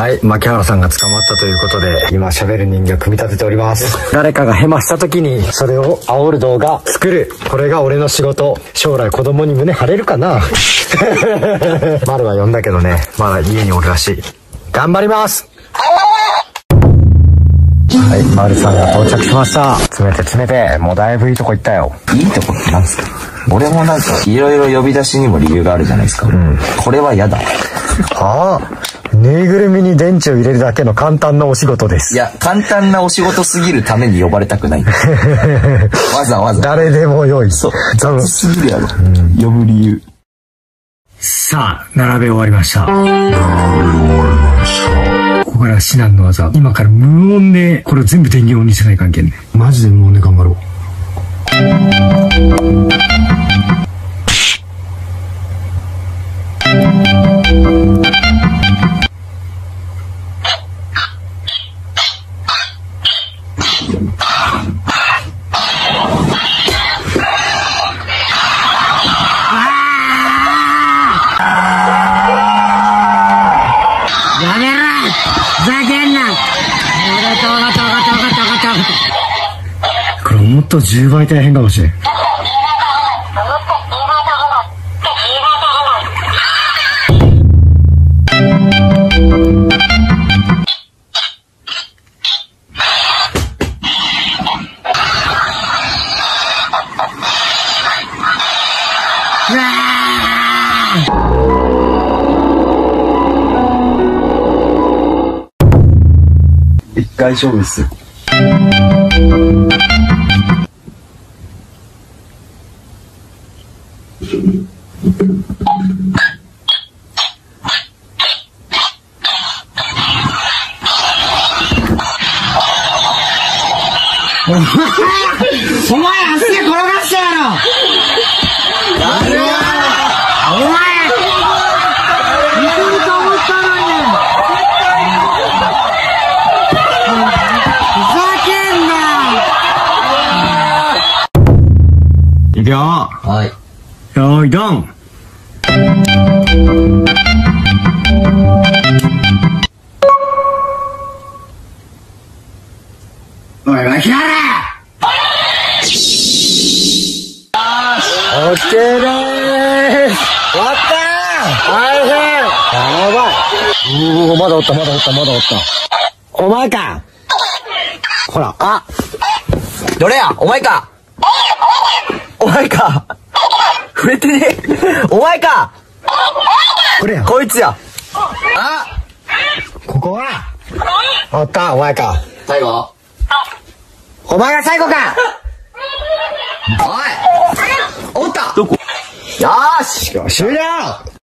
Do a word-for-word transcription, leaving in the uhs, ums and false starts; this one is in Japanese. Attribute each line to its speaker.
Speaker 1: はい、牧原さんが捕まったということで、今喋る人形組み立てております。誰かがヘマした時に、それを煽る動画作る。これが俺の仕事。将来子供に胸張れるかなマルは呼んだけどね、まだ家におるらしい。頑張ります。はい、マルさんが到着しました。詰めて詰めて、もうだいぶいいとこ行ったよ。
Speaker 2: いいとこってなんですか？俺もなんかいろいろ呼び出しにも理由があるじゃないですか。うん、これは嫌だ。
Speaker 1: はあ、ぬいぐるみに電池を入れるだけの簡単なお仕事です。
Speaker 2: いや、簡単なお仕事すぎるために呼ばれたくない。わざわざ。
Speaker 1: 誰でも良い。
Speaker 2: そう。雑すぎるやろ。うん、呼ぶ理由。
Speaker 1: さあ、並べ終わりました。並べ終わりました。ここから至難の技。今から無音で、これを全部電源音にせない関係ね。マジで無音で頑張ろう。
Speaker 3: やめろ！ふざけんな！
Speaker 1: これもっとじゅうばい大変かもしれん。
Speaker 2: 一回勝負っすよ。
Speaker 3: お前、お前足で転がしたやろ。お前、似てると思ったのに。ふざけんな。
Speaker 1: いくよ。
Speaker 2: はい。
Speaker 1: よーい、ドン。
Speaker 3: おい、牧原！
Speaker 1: オッケーでーす。終わったー。大変。やばい。うー、まだおった、まだおった、まだおった。お前か。ほら、あ。
Speaker 2: どれや？お前か。お前か。触れてねえ。お前か。
Speaker 1: これや。
Speaker 2: こいつや。
Speaker 1: あ。ここは。おった、お前か。
Speaker 2: 最後。
Speaker 1: お前が最後か。
Speaker 2: おい。おった。どこ？よーし。
Speaker 1: 終了。